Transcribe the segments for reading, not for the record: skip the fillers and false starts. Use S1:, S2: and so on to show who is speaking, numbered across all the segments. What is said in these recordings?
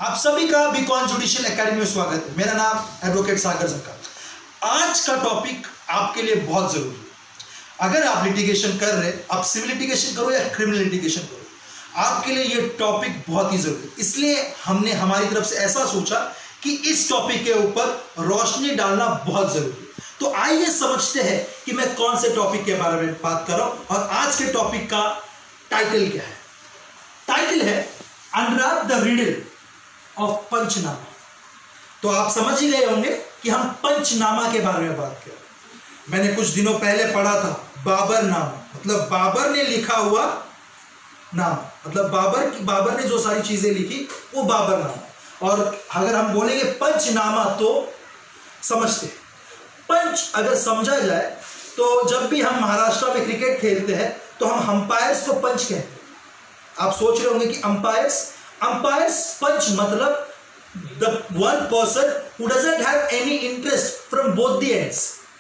S1: आप सभी का बीकॉन जुडिशियल एकेडमी में स्वागत है। मेरा नाम एडवोकेट सागर जक्का। आज का टॉपिक आपके लिए बहुत जरूरी है। अगर आप लिटिगेशन कर रहे हैं, आप सिविल लिटिगेशन करो या क्रिमिनल लिटिगेशन करो, आपके लिए ये टॉपिक बहुत ही जरूरी है। इसलिए हमने हमारी तरफ से ऐसा सोचा कि इस टॉपिक के ऊपर रोशनी डालना बहुत जरूरी है। तो आइए समझते हैं कि मैं कौन से टॉपिक के बारे में बात कर रहा हूं और आज के टॉपिक का टाइटल क्या है। टाइटल है unwrap the riddle of panchnama. तो आप समझ ही गए होंगे कि हम पंचनामा के बारे में बात कर रहे हैं। मैंने कुछ दिनों पहले पढ़ा था बाबर नामा, मतलब बाबर ने लिखा हुआ नामा, मतलब बाबर ने जो सारी चीजें लिखी वो बाबर नामा। और अगर हम बोलेंगे पंचनामा तो समझते हैं। पंच अगर समझा जाए तो जब भी हम महाराष्ट्र में क्रिकेट खेलते हैं तो हम अंपायर्स को पंच कहते हैं। आप सोच रहे होंगे कि अंपायर्स पंच मतलब the one person who doesn't have any interest from both the ends.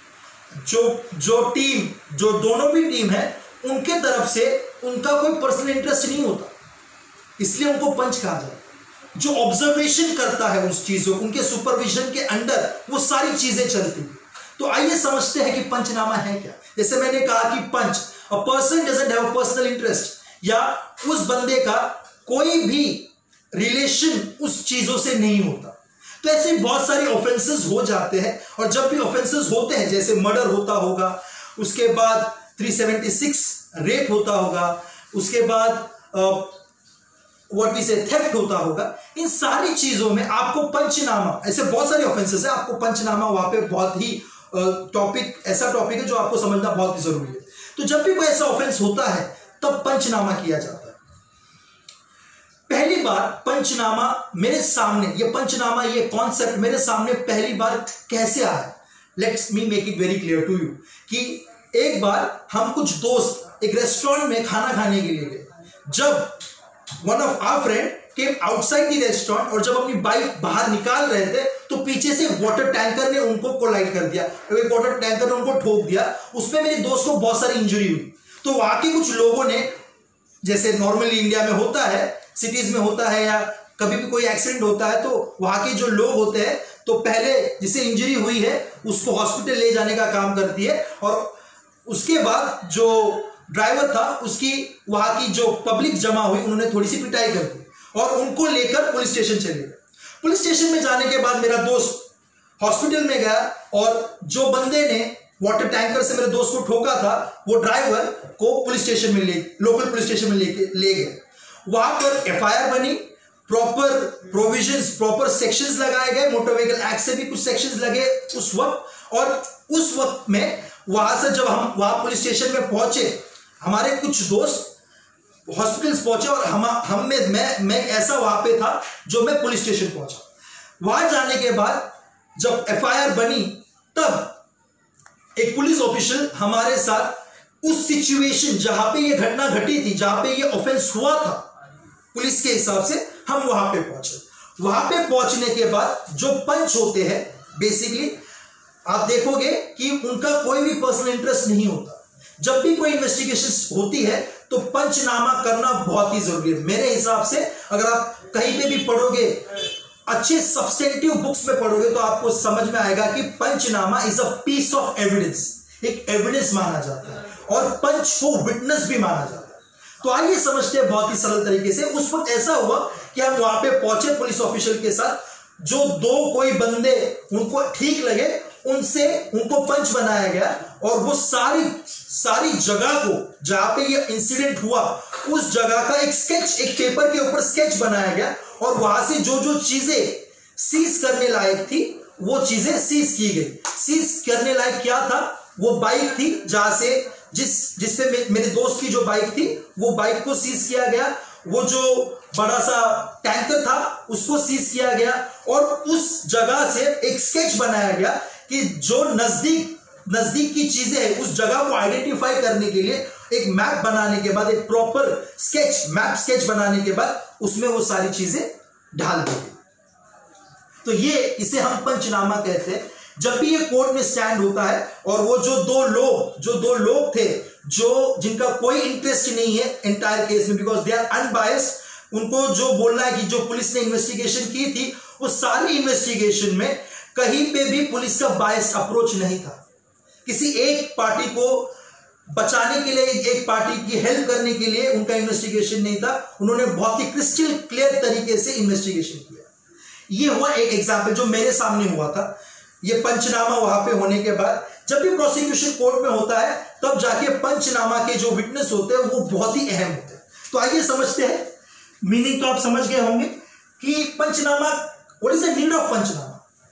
S1: जो दोनों भी टीम है उनके तरफ से उनका कोई पर्सनल इंटरेस्ट नहीं होता, इसलिए उनको पंच कहा जाता है। जो ऑब्जर्वेशन करता है उस चीजों, उनके सुपरविजन के अंडर वो सारी चीजें चलती हैं। तो आइए समझते हैं कि पंचनामा है क्या। जैसे मैंने कहा कि panch, a person doesn't have personal interest, या उस बंदे का कोई भी रिलेशन उस चीजों से नहीं होता। तो ऐसे बहुत सारे ऑफेंसेस हो जाते हैं, और जब भी ऑफेंसेस होते हैं, जैसे मर्डर होता होगा, उसके बाद 376 रेप होता होगा, उसके बाद व्हाट वी से थेफ्ट होता होगा, इन सारी चीजों में आपको पंचनामा, ऐसे बहुत सारे ऑफेंसेस है, आपको पंचनामा वहां पे बहुत ही ऐसा टॉपिक है जो आपको समझना बहुत ही जरूरी है। तो जब भी कोई ऐसा ऑफेंस होता है तब पंचनामा किया जाता है। पहली बार पंचनामा मेरे सामने, ये कॉन्सेप्ट मेरे सामने पहली बार कैसे आया, let's me make it very clear to you. कि एक बार हम कुछ दोस्त एक रेस्टोरेंट में खाना खाने के लिए गए। जब one of our friend came outside the restaurant, और जब अपनी बाइक बाहर निकाल रहे थे तो पीछे से वाटर टैंकर ने उनको कोलाइड कर दिया। एक वाटर टैंकर ने उनको ठोक दिया, उसमें मेरे दोस्त को बहुत सारी इंजरी हुई। तो वहां के कुछ लोगों ने, जैसे नॉर्मली इंडिया में होता है, सिटीज में होता है, या कभी भी कोई एक्सीडेंट होता है तो वहां के जो लोग होते हैं तो पहले जिसे इंजरी हुई है उसको हॉस्पिटल ले जाने का काम करती है, और उसके बाद जो ड्राइवर था उसकी वहां की जो पब्लिक जमा हुई, उन्होंने थोड़ी सी पिटाई कर दी और उनको लेकर पुलिस स्टेशन चले गए। पुलिस स्टेशन में जाने के बाद मेरा दोस्त हॉस्पिटल में गया, और जो बंदे ने वाटर टैंकर से मेरे दोस्त को ठोका था वो ड्राइवर को पुलिस स्टेशन में लोकल पुलिस स्टेशन में ले गए। वहां पर एफआईआर बनी, प्रॉपर प्रोविजंस, प्रॉपर सेक्शंस लगाए गए, मोटर व्हीकल एक्ट से भी कुछ सेक्शंस लगे उस वक्त। और उस वक्त में वहां से जब हम वहां पुलिस स्टेशन में पहुंचे, हमारे कुछ दोस्त हॉस्पिटल्स पहुंचे, और मैं ऐसा वहां पे था जो मैं पुलिस स्टेशन पहुंचा। वहां जाने के बाद जब एफआईआर बनी तब एक पुलिस ऑफिसर हमारे साथ उस सिचुएशन जहां पे ये घटना घटी थी, जहां पे ये ऑफेंस हुआ था, पुलिस के हिसाब से हम वहां पे पहुंचे। वहां पे पहुंचने के बाद जो पंच होते हैं, बेसिकली आप देखोगे कि उनका कोई भी पर्सनल इंटरेस्ट नहीं होता। जब भी कोई इन्वेस्टिगेशन होती है तो पंचनामा करना बहुत ही जरूरी है। मेरे हिसाब से अगर आप कहीं पे भी पढ़ोगे, अच्छे सब्सटेंटिव बुक्स में पढ़ोगे, तो आपको समझ में आएगा कि panchnama is a piece of evidence, एक एविडेंस माना जाता है, और पंच को विटनेस भी माना जाता है। तो आइए समझते हैं बहुत ही सरल तरीके से। उस वक्त ऐसा हुआ कि हम वहां पे पहुंचे पुलिस ऑफिसर के साथ, जो कोई बंदे उनको ठीक लगे उनको पंच बनाया गया, और वो सारी जगह को जहां पे ये इंसिडेंट हुआ उस जगह का एक स्केच, एक पेपर के ऊपर स्केच बनाया गया, और वहां से जो चीजें सीज करने लायक थी वो चीजें सीज की गई। सीज करने लायक क्या था? वो बाइक थी, जहां से जिसपे मेरे दोस्त की जो बाइक थी वो बाइक को सीज किया गया। वो जो बड़ा सा टैंकर था उसको सीज किया गया, और उस जगह से एक स्केच बनाया गया कि जो नजदीक की चीजें हैं उस जगह को आइडेंटिफाई करने के लिए एक मैप बनाने के बाद, एक प्रॉपर मैप स्केच बनाने के बाद उसमें वो सारी चीजें ढाल दी गई। तो इसे हम पंचनामा कहते हैं। जब भी ये कोर्ट में स्टैंड होता है, और वो जो दो लोग थे जिनका कोई इंटरेस्ट नहीं है एंटायर केस में, बिकॉज दे आर अनबायस्ड, उनको जो बोलना है कि जो पुलिस ने इन्वेस्टिगेशन की थी, उस सारी इन्वेस्टिगेशन में कहीं पे भी पुलिस का बायस्ड अप्रोच नहीं था। किसी एक पार्टी को बचाने के लिए, एक पार्टी की हेल्प करने के लिए उनका इन्वेस्टिगेशन नहीं था। उन्होंने बहुत ही क्रिस्टल क्लियर तरीके से इन्वेस्टिगेशन किया। ये हुआ एक एग्जाम्पल जो मेरे सामने हुआ था। ये पंचनामा वहां पे होने के बाद जब भी प्रोसिक्यूशन कोर्ट में होता है, तब जाके पंचनामा के जो विटनेस होते हैं वो बहुत ही अहम होते हैं। तो आइए समझते हैं। मीनिंग तो आप समझ गए होंगे कि panchnama, what is the need of panchnama?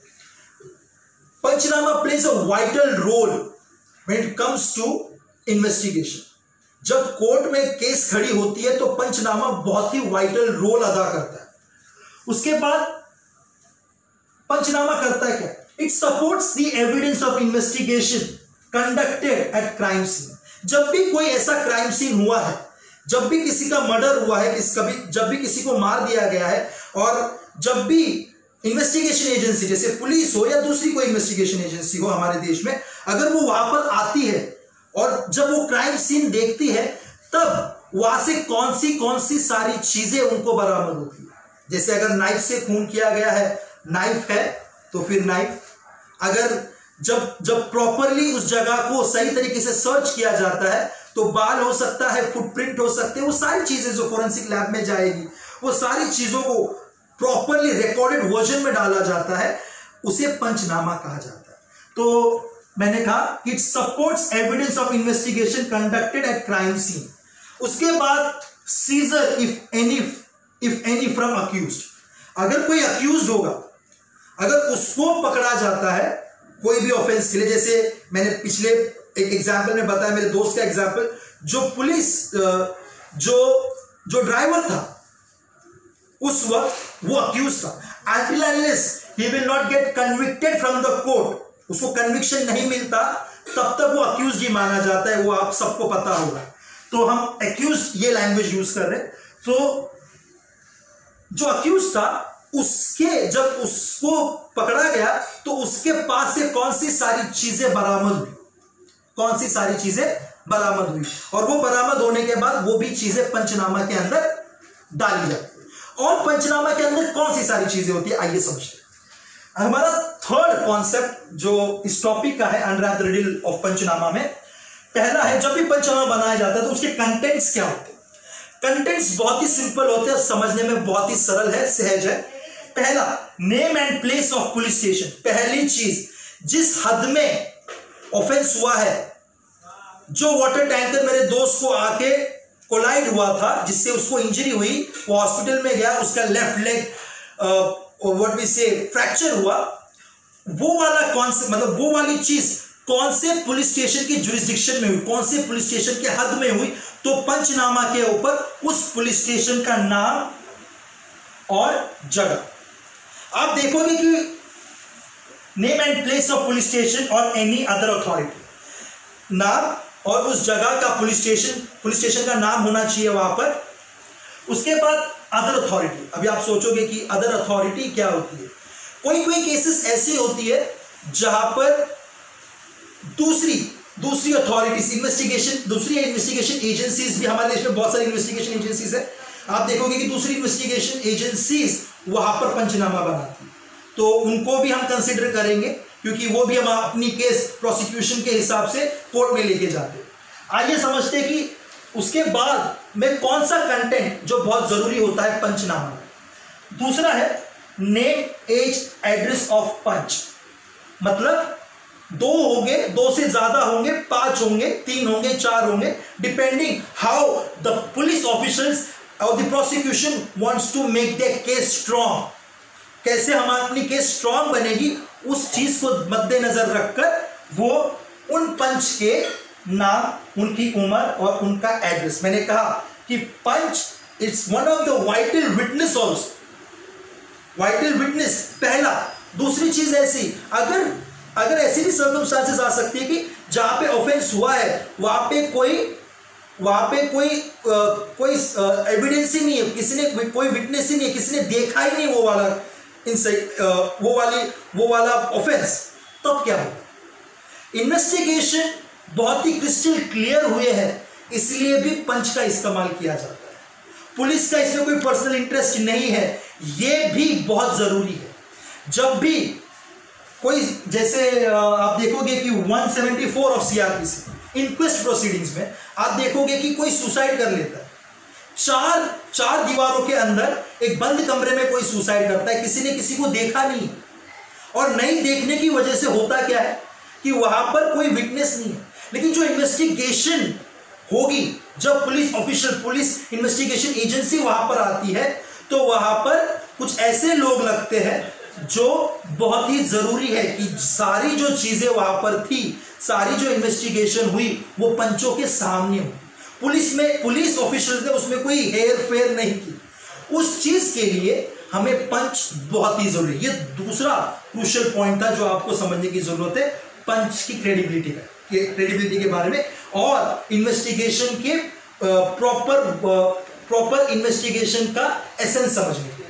S1: Panchnama plays a vital role when it comes to investigation. जब कोर्ट में केस खड़ी होती है तो पंचनामा बहुत ही वाइटल रोल अदा करता है। उसके बाद पंचनामा करता है क्या? It supports the evidence of investigation conducted at crime scene. जब भी कोई ऐसा क्राइम सीन हुआ है, जब भी किसी का मर्डर हुआ है, जब भी किसी को मार दिया गया है, और जब भी इन्वेस्टिगेशन एजेंसी जैसे पुलिस हो या दूसरी कोई इन्वेस्टिगेशन एजेंसी हो हमारे देश में, अगर वो वहां पर आती है और जब वो क्राइम सीन देखती है, तब वहां से कौन सी सारी चीजें उनको बरामद होती है। जैसे अगर नाइफ से खून किया गया है, नाइफ है तो फिर नाइफ। अगर जब प्रॉपरली उस जगह को सही तरीके से सर्च किया जाता है तो बाल हो सकता है, फुटप्रिंट हो सकते हैं, वो सारी चीजें जो फोरेंसिक लैब में जाएगी, वो सारी चीजों को प्रॉपरली रिकॉर्डेड वर्जन में डाला जाता है, उसे पंचनामा कहा जाता है। तो मैंने कहा कि it supports evidence of investigation conducted at crime scene. उसके बाद seizure if any from accused. अगर कोई अक्यूज्ड होगा, अगर उसको पकड़ा जाता है कोई भी ऑफेंस के लिए, जैसे मैंने पिछले एक एग्जाम्पल में बताया, मेरे दोस्त का एग्जाम्पल, जो पुलिस जो ड्राइवर था उस वक्त वो अक्यूज था। until unless he will not get convicted from the court, उसको कन्विक्शन नहीं मिलता, तब तक वो अक्यूज ही माना जाता है। वो आप सबको पता होगा। तो हम अक्यूज ये लैंग्वेज यूज कर रहे हैं। तो जो अक्यूज था, जब उसको पकड़ा गया तो उसके पास से कौन सी सारी चीजें बरामद हुई, और वो बरामद होने के बाद वो भी चीजें पंचनामा के अंदर डाली जाती है। और पंचनामा के अंदर कौन सी सारी चीजें होती है, आइए समझते हैं। हमारा थर्ड कॉन्सेप्ट जो इस टॉपिक का है, unwrap the riddle of panchnama में, पहला है जब भी पंचनामा बनाया जाता है तो उसके कंटेंट्स क्या होते हैं। कंटेंट्स बहुत ही सिंपल होते हैं, समझने में बहुत ही सरल है, सहज है। पहला, name and place of police station. पहली चीज, जिस हद में ऑफेंस हुआ है, जो वाटर टैंकर मेरे दोस्त को आके कोलाइड हुआ था, जिससे उसको इंजरी हुई, वो हॉस्पिटल में गया, उसका left leg what we say fracture हुआ, वो वाला कॉन्सेप्ट, मतलब वो वाली चीज कौन से पुलिस स्टेशन की जुरिस्डिक्शन में हुई, कौन से पुलिस स्टेशन के हद में हुई, तो पंचनामा के ऊपर उस पुलिस स्टेशन का नाम और जगह। आप देखोगे कि name and place of police station और एनी अदर अथॉरिटी, नाम और उस जगह का पुलिस स्टेशन का नाम होना चाहिए वहां पर। उसके बाद अदर अथॉरिटी। अभी आप सोचोगे कि अदर अथॉरिटी क्या होती है। कोई केसेस ऐसी होती है जहां पर दूसरी अथॉरिटीज, दूसरी इन्वेस्टिगेशन एजेंसीज भी, हमारे देश में बहुत सारी इन्वेस्टिगेशन एजेंसीज है, आप देखोगे कि दूसरी इन्वेस्टिगेशन एजेंसीज वहां पर पंचनामा बनाती है, तो उनको भी हम कंसिडर करेंगे, क्योंकि वो भी हम अपनी केस प्रोसिक्यूशन के हिसाब से कोर्ट में लेके जाते हैं। आइए समझते हैं कि उसके बाद में कौन सा कंटेंट जो बहुत जरूरी होता है पंचनामा में। दूसरा है name, age, address of panch. मतलब 2 होंगे, 2 से ज्यादा होंगे, 5 होंगे, 3 होंगे, 4 होंगे, depending how the police officers और the prosecution wants to make their case strong. कैसे हम अपनी केस स्ट्रॉन्ग बनेगी, उस चीज को मद्देनजर रखकर वो उन पंच के नाम, उनकी उम्र और उनका एड्रेस। मैंने कहा कि panch is one of the vital witness also, vital witness पहला। दूसरी चीज ऐसी, अगर ऐसी भी सर्कमस्टांसेस आ सकती है कि जहां पे ऑफेंस हुआ है वहां पे कोई एविडेंस ही नहीं है, किसी ने कोई विटनेस ही नहीं है, किसी ने देखा ही नहीं वो वाला ऑफेंस, तब क्या होगा। इन्वेस्टिगेशन बहुत ही क्रिस्टल क्लियर हुए है, इसलिए भी पंच का इस्तेमाल किया जाता है। पुलिस का इसमें कोई पर्सनल इंटरेस्ट नहीं है, ये भी बहुत जरूरी है। जब भी कोई, जैसे आप देखोगे कि 174 ऑफ सीआरपीसी इंक्वेस्ट प्रोसीडिंग्स में आप देखोगे कि कोई सुसाइड कर लेता है, चार दीवारों के अंदर एक बंद कमरे में कोई सुसाइड करता है, किसी ने किसी को देखा नहीं, और नहीं देखने की वजह से होता क्या है कि वहां पर कोई विटनेस नहीं है। लेकिन जो इन्वेस्टिगेशन होगी, जब police official, police investigation agency वहां पर आती है, तो वहां पर कुछ ऐसे लोग लगते हैं जो बहुत ही जरूरी है कि सारी जो चीजें वहां पर थी, सारी जो इन्वेस्टिगेशन हुई वो पंचों के सामने हुई। पुलिस ऑफिशियल्स ने उसमें कोई हेर फेर नहीं की। उस चीज के लिए हमें पंच बहुत ही जरूरी है। ये दूसरा क्रूशियल पॉइंट था जो आपको समझने की जरूरत है, पंच की क्रेडिबिलिटी के बारे में और इन्वेस्टिगेशन के प्रॉपर इन्वेस्टिगेशन का एसेंस समझने के लिए।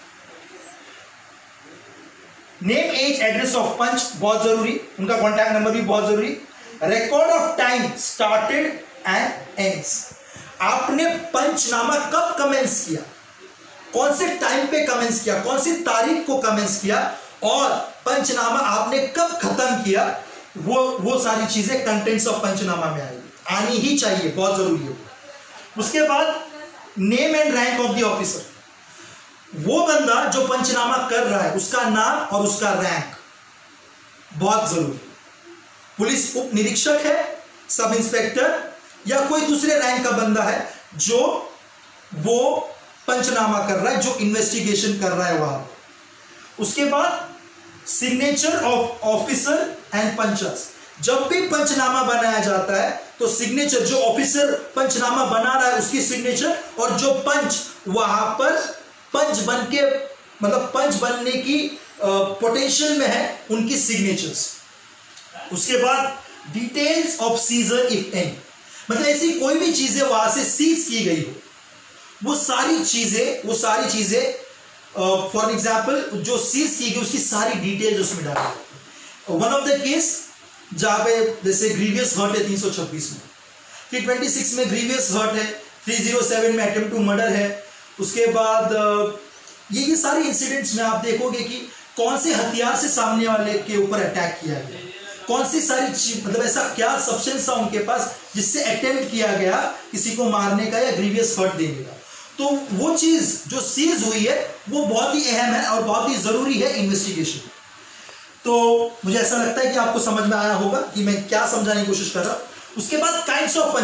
S1: Name, age, address of panch बहुत जरूरी, उनका कॉन्टैक्ट नंबर भी बहुत जरूरी। Record of time started and ends, आपने पंचनामा कब कमेंस किया, कौन से टाइम पे कमेंस किया, कौन सी तारीख को कमेंस किया, और पंचनामा आपने कब खत्म किया, वो सारी चीजें कंटेंट्स ऑफ पंचनामा में आएगी, आनी ही चाहिए, बहुत जरूरी है। उसके बाद name and rank of the officer, वो बंदा जो पंचनामा कर रहा है उसका नाम और उसका रैंक बहुत जरूरी। पुलिस उप निरीक्षक है, सब इंस्पेक्टर या कोई दूसरे रैंक का बंदा है जो वो पंचनामा कर रहा है, जो इन्वेस्टिगेशन कर रहा है वहां। उसके बाद signature of officer and panchers, जब भी पंचनामा बनाया जाता है तो सिग्नेचर, जो ऑफिसर पंचनामा बना रहा है उसकी सिग्नेचर, और जो पंच वहां पर पंच बन के, मतलब पंच बनने की पोटेंशियल में है, उनकी सिग्नेचर्स। उसके बाद details of seizure if any, मतलब ऐसी कोई भी चीजें वहां से सीज की गई हो, वो सारी चीजें फॉर एग्जाम्पल जो सीज की गई उसकी सारी डिटेल्स उसमें डाली। वन ऑफ द केस जहां पे जैसे ग्रीवियस हर्ट है 326 में, फिर 26 में ग्रीवियस हर्ट है, 307 में अटेम्प्ट टू मर्डर है। उसके बाद ये सारे इंसिडेंट्स में आप देखोगे कि कौन से हथियार से सामने वाले के ऊपर अटैक किया गया, कौन सी सारी चीज, मतलब ऐसा क्या सब्सटेंस था उनके पास जिससे अटेम्प्ट किया गया किसी को मारने का या ग्रीवियस हर्ट देने का। तो वो चीज जो सीज हुई है वो बहुत ही अहम है और बहुत ही जरूरी है इन्वेस्टिगेशन। तो मुझे ऐसा लगता है कि आपको समझ में आया होगा कि मैं क्या समझाने की कोशिश कर रहा हूं। उसके बाद काइंड्स ऑफ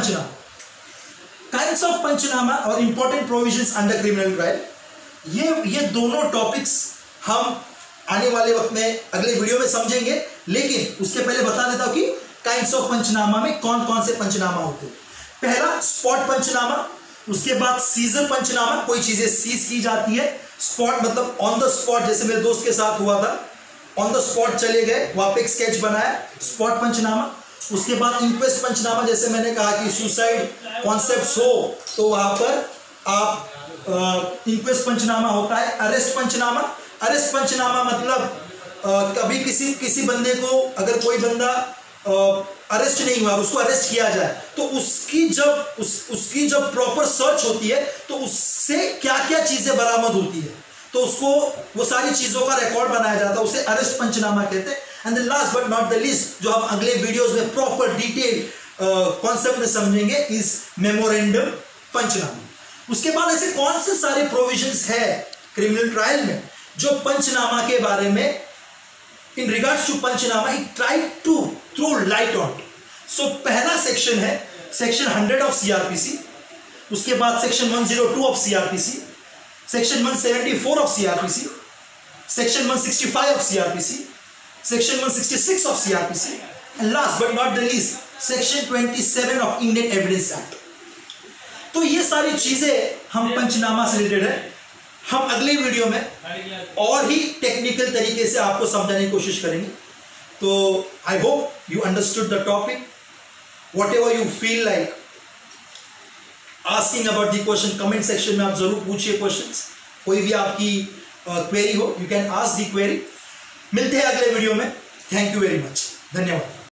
S1: पंचनामा और important provisions under criminal trial, ये दोनों टॉपिक्स हम आने वाले वक्त में अगले वीडियो में समझेंगे, लेकिन उसके पहले बता देता हूं कि काइंड्स ऑफ पंचनामा में कौन कौन से पंचनामा होते हैं। पहला स्पॉट पंचनामा, उसके बाद सीजर पंचनामा, कोई चीजें सीज की जाती है, स्पॉट मतलब ऑन द स्पॉट, जैसे मेरे दोस्त के साथ हुआ था, ऑन द स्पॉट चले गए, वहां पे एक स्केच बनाया, स्पॉट पंचनामा। उसके बाद इंक्वेस्ट पंचनामा, जैसे मैंने कहा कि सुसाइड कॉन्सेप्ट हो तो वहां पर आप इंक्वेस्ट पंचनामा होता है। अरेस्ट पंचनामा मतलब कभी किसी बंदे को, अगर कोई बंदा अरेस्ट नहीं हुआ, उसको अरेस्ट किया जाए तो उसकी जब प्रॉपर सर्च होती है तो उससे क्या क्या चीजें बरामद होती है, तो उसको वो सारी चीजों का रिकॉर्ड बनाया जाता है, उसे अरेस्ट पंचनामा कहते हैं। And the last but not the least, जो हम अगले वीडियोस में प्रॉपर डिटेल कॉन्सेप्ट में समझेंगे, इज मेमोरेंडम पंचनामा। उसके बाद ऐसे कौन से सारे प्रोविजंस है क्रिमिनल ट्रायल में जो पंचनामा के बारे में, in regards to panchnama, he tried to throw light on. So पहला सेक्शन है सेक्शन 100 ऑफ सीआरपीसी, उसके बाद section 102 of CrPC, section 174 of CrPC, section 165 of CrPC, section 166 of CrPC, and last but not the least section 27 of Indian evidence act. तो ये सारी चीजें हम पंचनामा से रिलेटेड है, हम अगले वीडियो में और ही टेक्निकल तरीके से आपको समझाने की कोशिश करेंगे। तो I hope you understood the topic. Whatever you feel like asking about the question, comment section में आप जरूर पूछिए क्वेश्चंस। कोई भी आपकी क्वेरी हो, you can ask the query. मिलते हैं अगले वीडियो में। थैंक यू वेरी मच, धन्यवाद।